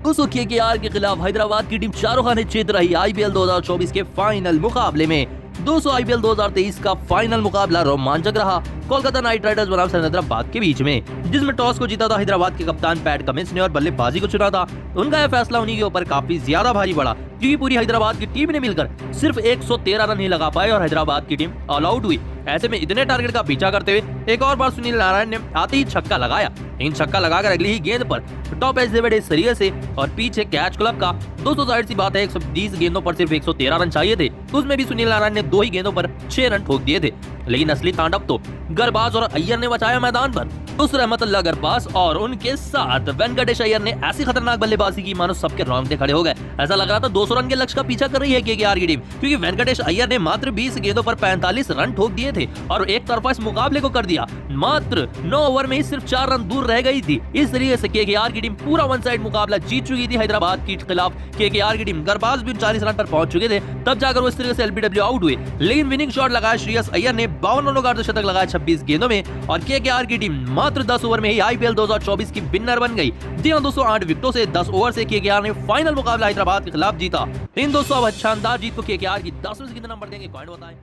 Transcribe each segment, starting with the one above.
दोस्तों केकेआर के खिलाफ हैदराबाद की टीम चारों खाने जीत रही आईपीएल 2024 के फाइनल मुकाबले में। दोस्तों आईपीएल 2023 का फाइनल मुकाबला रोमांचक रहा कोलकाता नाइट राइडर्स बनाम हैदराबाद के बीच में, जिसमें टॉस को जीता था हैदराबाद के कप्तान पैट कमिंस ने और बल्लेबाजी को चुना था। उनका यह फैसला उन्हीं के ऊपर काफी ज्यादा भारी पड़ा क्योंकि पूरी हैदराबाद की टीम ने मिलकर सिर्फ 113 रन ही लगा पाए और हैदराबाद की टीम ऑल आउट हुई। ऐसे में इतने टारगेट का पीछा करते हुए एक और बार सुनील नारायण ने आते ही छक्का लगाया। इन छक्का लगाकर अगली ही गेंद पर टॉप एज से सरिये से और पीछे कैच क्लब का। दोस्तों जाहिर सी बात है 120 गेंदों पर सिर्फ 113 रन चाहिए थे, उसमें भी सुनील नारायण ने 2 ही गेंदों पर 6 रन ठोक दिए थे। लेकिन असली तांडव तो गरबाज और अय्यर ने बचाया मैदान पर। उस रहमतुल्लाह गरबाज और उनके साथ वेंकटेश अय्यर ने ऐसी खतरनाक बल्लेबाजी की मानो सबके रोंगटे खड़े हो गए। ऐसा लग रहा था 200 रन के लक्ष्य का पीछा कर रही है केकेआर की टीम, क्योंकि वेंकटेश अय्यर ने मात्र 20 गेंदों पर 45 रन ठोक दिए थे और एक तरफा इस मुकाबले को कर दिया। मात्र 9 ओवर में ही सिर्फ 4 रन दूर रह गई थी। इस तरीके से केकेआर की टीम पूरा वन साइड मुकाबला जीत चुकी थी हैदराबाद के खिलाफ। केकेआर की टीम गरबाज भी 40 रन पर पहुंच चुके थे, तब जाकर वो इस तरीके से एलबीडब्ल्यू आउट हुए। लेकिन विनिंग शॉट लगाया श्रेयस अय्यर ने 52 रनों का अर्धशतक लगाया 26 गेंदों में और केकेआर की टीम मात्र 10 ओवर में ही आईपीएल 2024 की विनर बन गई। जी हां दोस्तों, 8 विकेटों से 10 ओवर से केकेआर ने फाइनल मुकाबला हैदराबाद के खिलाफ जीता। इन दोस्तों अब शानदार जीत को केकेआर की 10 में से कितना नंबर देंगे कमेंट बताएं।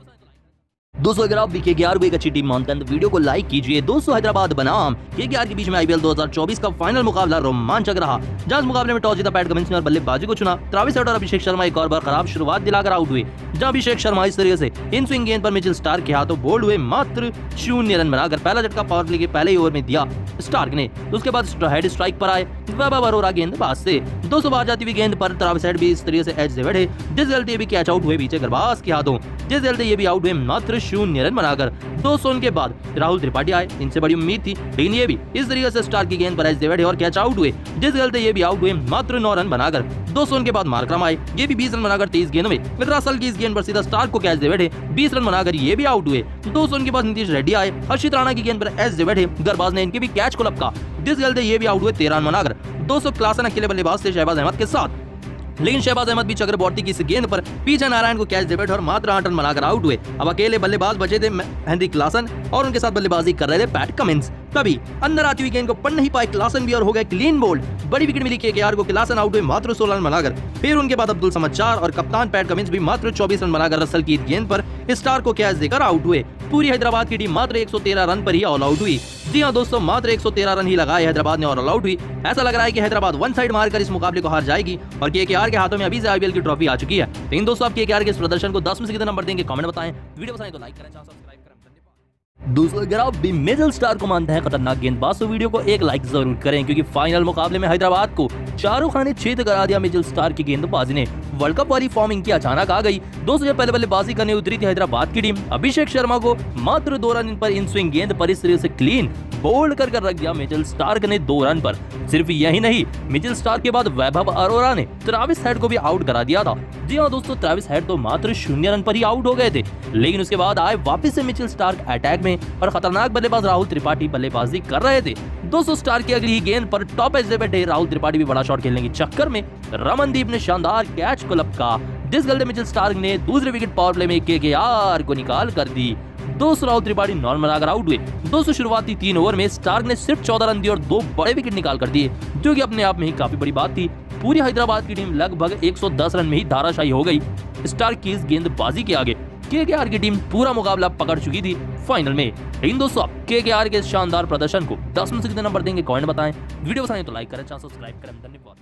दोस्तों अगर आप भी केकेआर को एक अच्छी टीम मानते हैं तो वीडियो को लाइक कीजिए। दोस्तों हैदराबाद बनाम केकेआर के बीच में आईपीएल 2024 का फाइनल मुकाबला रोमांचक रहा, जहां इस मुकाबले में टॉस जीता पैट कमिंस ने और बल्लेबाजी को चुना। ट्रेविस हेड और अभिषेक शर्मा एक और बार खराब शुरुआत दिलाकर आउट हुए, जहां अभिषेक शर्मा इस तरीके से इन स्विंग गेंद पर मिचेल स्टार्क के हाथों बोल्ड हुए। मात्र 0 रन बनाकर पहला झटका पावर प्ले के पहले ही ओवर में दिया स्टार्क ने। उसके बाद हेड स्ट्राइक पर आए वैभव अरोरा गेंदबाज से। दोस्तों बाहर जाती हुई गेंद पर ट्रेविस हेड भी इस तरीके से एज से बैठे, जिस चलते भी कैच आउट हुए पीछे गरबाज के हाथों, जिस चलते ये भी आउट हुए मात्र 0 रन बनाकर। 200 उनके बाद राहुल त्रिपाठी आए, इनसे बड़ी उम्मीद थी, लेकिन ये भी इस तरीके से स्टार की गेंद पर एज से बैठे और कैच आउट हुए, जिस चलते ये भी आउट हुए मात्र 9 रन बनाकर। 200 उनके बाद मार्करम आए, ये भी 20 रन बनाकर 23 गेंदों में। रसल की इस गेंद पर सीधा स्टार को कैच दे बैठे, 20 रन बनाकर ये भी आउट हुए। 200 उनके बाद नीतीश रेड्डी आए, हर्षित राणा की गेंद पर एज से बैठे, गरबाज ने इनके भी कैच को लपका, जिस चलते ये भी आउट हुए 13 रन बनाकर। 200 क्लासन अकेले बल्लेबाज थे शहबाज अहमद के साथ, लेकिन शहबाज अहमद भी चक्रवर्ती की इस गेंद पर पीछे नारायण को कैच दे बैठे और मात्र 8 रन बनाकर आउट हुए। अब अकेले बल्लेबाज बचे थे हेनरी क्लासन और उनके साथ बल्लेबाजी कर रहे थे पैट कमिंस। तभी अंदर आती हुई गेंद को पढ़ नहीं पाए क्लासन भी और हो गए क्लीन बोल्ड। बड़ी विकेट मिली केकेआर को, क्लासन आउट हुए मात्र 16 रन बनाकर। फिर उनके बाद अब्दुल समद 4 और कप्तान पैट कमिंस भी मात्र 24 रन बनाकर रसल की गेंद पर स्टार को कैच देकर आउट हुए। पूरी हैदराबाद की टीम मात्र 113 रन पर ही ऑल आउट हुई। जी हां दोस्तों, मात्र 113 रन ही लगाए हैदराबाद ने और ऑल आउट हुई। ऐसा लग रहा है कि हैदराबाद वन साइड मारकर इस मुकाबले को हार जाएगी और केकेआर के हाथों में अभी से आईपीएल की ट्रॉफी आ चुकी है। लेकिन दोस्तों आप केकेआर के इस प्रदर्शन को 10 में से कितना नंबर देंगे कमेंट बताएं। वीडियो पसंद आए तो लाइक करें, चैनल सब्सक्राइब करें। दोस्तों अगर आप भी मिचेल स्टार्क को मानते हैं खतरनाक गेंदबाज तो वीडियो को एक लाइक जरूर करें, क्योंकि फाइनल मुकाबले में हैदराबाद को चारों खाने छेद करा दिया मिचेल स्टार्क की गेंदबाजी ने। वर्ल्ड कप वाली फॉर्म इनकी अचानक आ गई। दोस्तों जब पहले बल्लेबाजी करने उतरी थी हैदराबाद की टीम, अभिषेक शर्मा को मात्र 2 रन पर इन स्विंग गेंद पर इस तरह से क्लीन बोल्ड कर रख दिया मिचेल स्टार्क ने 2 रन पर। सिर्फ यही नहीं, मिचेल स्टार्क के बाद वैभव अरोरा ने ट्रेविस हेड को भी आउट करा दिया था। जी हाँ दोस्तों, ट्रेविस हेड तो मात्र 0 रन पर ही आउट हो गए थे, लेकिन उसके बाद आए वापस से मिचेल स्टार्क अटैक में और खतरनाक बल्लेबाज राहुल त्रिपाठी बल्लेबाजी कर रहे थे। 200 स्टार की अगली गेंद पर टॉप एज से बैठे राहुल त्रिपाठी भी बड़ा शॉट खेलने के चक्कर में रमनदीप ने शानदार कैच को लपका, जिस गलते मिचेल स्टार्क ने दूसरे विकेट पावर प्ले में केकेआर को निकाल कर दी। 200 राहुल त्रिपाठी नॉन बनाकर आउट हुए। 200 शुरुआती 3 ओवर में स्टार्क ने सिर्फ 14 रन दिए और 2 बड़े विकेट निकाल कर दिए, जो कि अपने आप में ही काफी बड़ी बात थी। पूरी हैदराबाद की टीम लगभग 110 रन में ही धाराशायी हो गई स्टार्क की इस गेंदबाजी के आगे। केकेआर की टीम पूरा मुकाबला पकड़ चुकी थी फाइनल में। लेकिन दोस्तों केकेआर के शानदार प्रदर्शन को 10 में से कितने नंबर देंगे कमेंट बताएं। वीडियो पसंद आए तो लाइक करें, चैनल सब्सक्राइब करें। धन्यवाद।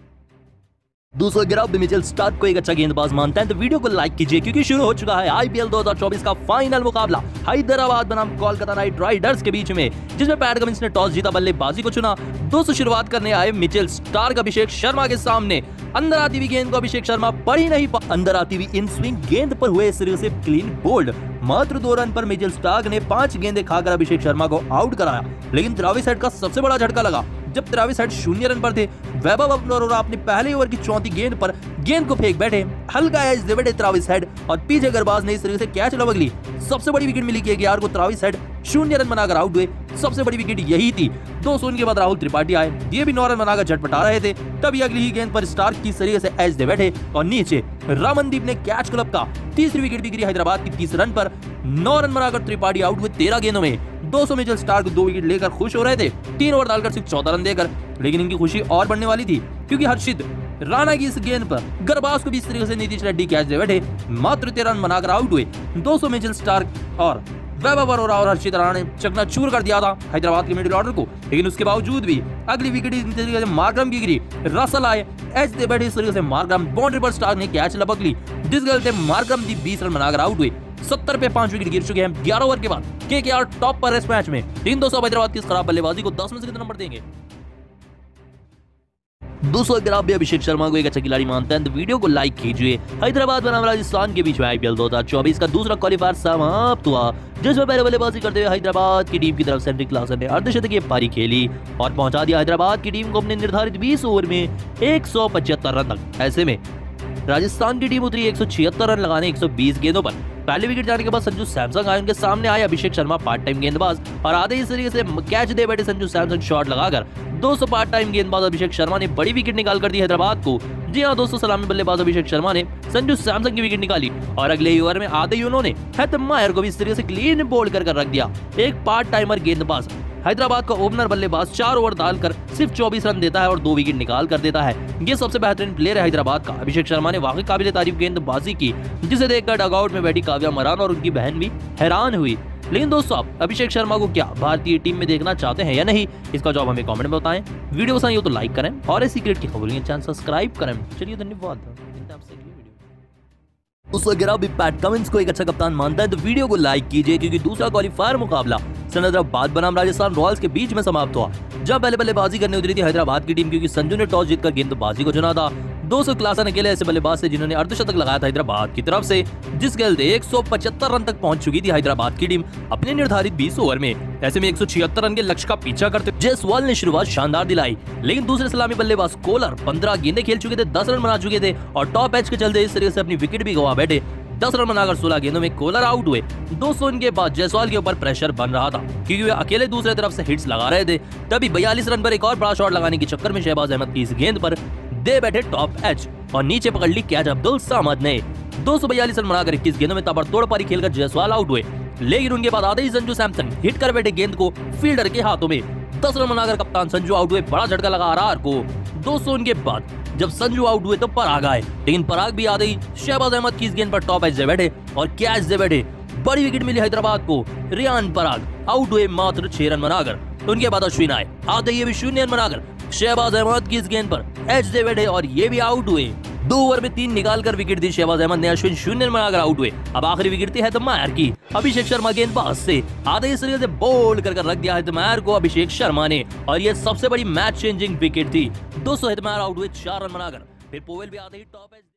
दोस्तों अगर आप भी मिचेल स्टार्क को एक अच्छा गेंदबाज मानते हैं तो वीडियो को लाइक कीजिए, क्योंकि शुरू हो चुका है आईपीएल 2024 का फाइनल मुकाबला हैदराबाद बनाम कोलकाता नाइट राइडर्स के बीच में, जिसमें पैट कमिंस ने टॉस जीता, बल्लेबाजी को चुना। दोस्तों शुरुआत करने आए मिचेल स्टार्क अभिषेक शर्मा के सामने। अंदर आती हुई गेंद को अभिषेक शर्मा पढ़ ही नहीं पा, अंदर आती हुई इन स्विंग गेंद पर हुए इस तरह से क्लीन बोल्ड। मात्र 2 रन पर मिचेल स्टार्क ने 5 गेंदें खाकर अभिषेक शर्मा को आउट कराया। लेकिन ट्रेविस हेड का सबसे बड़ा झटका लगा जब ट्रेविस हेड 0 रन पर थे। वैभव अरोरा अपने पहले ओवर की 34 गेंद पर गेंद को फेंक बैठे, हल्का एज दे बैठे ट्रेविस हेड और पीछे गरबाज ने इस तरीके से कैच लपक ली। सबसे बड़ी विकेट मिली केकेआर को, ट्रेविस हेड 0 रन बनाकर आउट हुए। सबसे बड़ी विकेट यही थी। 200 के बाद राहुल त्रिपाठी आए, ये भी 9 रन बनाकर झटपटा रहे थे। तभी अगली ही गेंद पर स्टार्क की तरीके से एज दे बैठे और नीचे रमनदीप ने कैच को लपका। तीसरी विकेट भी गिरी हैदराबाद की 30 रन पर। 9 रन बनाकर त्रिपाठी आउट हुए 13 गेंदों में। 200 मिचेल स्टार्क 2 विकेट लेकर खुश हो रहे थे 3 ओवर डालकर सिर्फ 14 रन देकर, लेकिन इनकी खुशी और बढ़ने वाली थी क्योंकि हर्षित राणा की इस गेंद पर गरबाज को भी इस तरीके से नीतीश रेड्डी कैच दे बैठे, मात्र 13 रन बनाकर आउट हुए। 200 मिचेल स्टार्क और वैभव अरोरा और हर्षित राणा ने चकनाचूर कर दिया था हैदराबाद के मिडिल ऑर्डर को, लेकिन उसके बावजूद भी अगली विकेट इस तरीके से मार्करम की गिरी, रसल आए एच दे बैठे इस तरीके से मार्करम बाउंड्री पर स्टार्क ने कैच लपक ली, जिस गल से मार्करम भी 20 रन बनाकर आउट हुए। 70 पे 5 विकेट गिर चुके हैं 11 ओवर के बाद। केकेआर टॉप पर इस मैच में 3-2 हैदराबाद की इस खराब बल्लेबाजी को 10 में से कितने नंबर देंगे? 200 अगर आप भी अभिषेक शर्मा को एक अच्छा खिलाड़ी मानते हैं तो वीडियो को लाइक कीजिए। हैदराबाद बनाम राजस्थान के बीच में आईपीएल 2024 का दूसरा क्वालिफायर समाप्त हुआ, जिसमें पहले बल्लेबाजी करते हुए हैदराबाद की टीम की तरफ से हेनरी क्लासन ने अर्धशतकीय पारी खेली और पहुंचा दिया हैदराबाद की टीम को अपने निर्धारित 20 ओवर में 175 रन तक। ऐसे में राजस्थान की टीम उतरी 176 रन लगाने 120 गेंदों पर। पहले विकेट जाने के बाद संजू सैमसन आए, उनके सामने आए अभिषेक शर्मा पार्ट टाइम गेंदबाज और आधे इस तरीके से कैच दे बैठे संजू सैमसन शॉट लगाकर 200 पार्ट टाइम गेंदबाज अभिषेक शर्मा ने बड़ी विकेट निकाल कर दी हैदराबाद को। जी हां दोस्तों, सलामी बल्लेबाज अभिषेक शर्मा ने संजू सैमसन की विकेट निकाली और अगले ही ओवर में आधे ही उन्होंने हेतम मायर को भी इस तरीके से क्लीन बोल्ड कर रख दिया। एक पार्ट टाइमर गेंदबाज हैदराबाद का ओपनर बल्लेबाज 4 ओवर डालकर सिर्फ 24 रन देता है और 2 विकेट निकाल कर देता है। ये सबसे बेहतरीन प्लेयर है हैदराबाद का। अभिषेक शर्मा ने वाकई काबिल तारीफ गेंदबाजी की, जिसे देखकर डगआउट में बैठी काव्या मरान और उनकी बहन भी हैरान हुई। लेकिन दोस्तों, आप अभिषेक शर्मा को क्या भारतीय टीम में देखना चाहते हैं या नहीं, इसका जवाब हमें कमेंट में बताएं। वीडियो पसंद हो तो लाइक करें और ऐसी क्रिकेट की खबरों के चैनल सब्सक्राइब करें। चलिए धन्यवाद। दोस्तों, अगर आप भी पैट कमिंस को एक अच्छा कप्तान मानता है तो वीडियो को लाइक कीजिए, क्योंकि दूसरा क्वालिफायर मुकाबला हैदराबाद बनाम राजस्थान रॉयल्स के बीच में समाप्त हुआ, जब पहले बल्लेबाजी करने उतरी थी हैदराबाद की टीम, क्योंकि संजू ने टॉस जीतकर गेंदबाजी को चुना था। 200 क्लासन अकेले ऐसे बल्लेबाज से जिन्होंने अर्धशतक लगाया था हैदराबाद की तरफ से, जिस गेंद 175 रन तक पहुंच चुकी थी हैदराबाद की टीम अपने निर्धारित 20 ओवर में। ऐसे में 176 रन के लक्ष्य का पीछा करते जायसवाल ने शुरुआत शानदार दिलाई, लेकिन दूसरे सलामी बल्लेबाज कोलर 15 गेंदें खेल चुके थे, 10 रन बना चुके थे और टॉप एज के चलते इस तरीके से अपनी विकेट भी गवा बैठे। 10 रन बनाकर 16 गेंदों में कोलर आउट हुए। 200 रन के बाद जायसवाल के ऊपर प्रेशर बन रहा था, क्योंकि वे अकेले दूसरे तरफ से हिट्स लगा रहे थे। तभी 42 रन पर एक और बड़ा शॉट लगाने के चक्कर में शहबाज अहमद की इस गेंद पर दे बैठे टॉप एज और नीचे पकड़ ली कैच अब्दुल सामद ने। 242 रन बनाकर 21 गेंदों में ताबड़तोड़ पारी खेलकर जायसवाल आउट हुए, लेकिन उनके बाद आधे ही संजू सैमसन हिट कर बैठे गेंद को फील्डर के हाथों में। 10 रन बनाकर कप्तान संजू आउट हुए, बड़ा झटका लगा आरआर को। 200 रन के बाद जब संजू आउट हुए तो पराग आए, लेकिन पराग भी आधे ही शहबाज अहमद की इस गेंद पर टॉप एज से बैठे और कैच से बैठे। बड़ी विकेट मिली हैदराबाद को। रियान पराग आउट हुए मात्र 6 रन बनाकर। उनके बाद अश्विन आए, आधे ये भी 0 रन बनाकर शहबाज अहमद की इस गेंद पर एच से बैठे और ये भी आउट हुए। 2 ओवर में 3 निकालकर विकेट दी शहबाज अहमद ने, अश्विन 0 रन बनाकर आउट हुए। अब आखिरी विकेट थी हेतम मायर की, अभिषेक शर्मा गेंदबाज से आधे इस तरीके से बोल्ड कर रख दिया हेतम मायर को अभिषेक शर्मा ने, और ये सबसे बड़ी मैच चेंजिंग विकेट थी। 200 हेतम मायर आउट हुए 4 रन बनाकर। फिर पोवेल भी आधे ही टॉप एज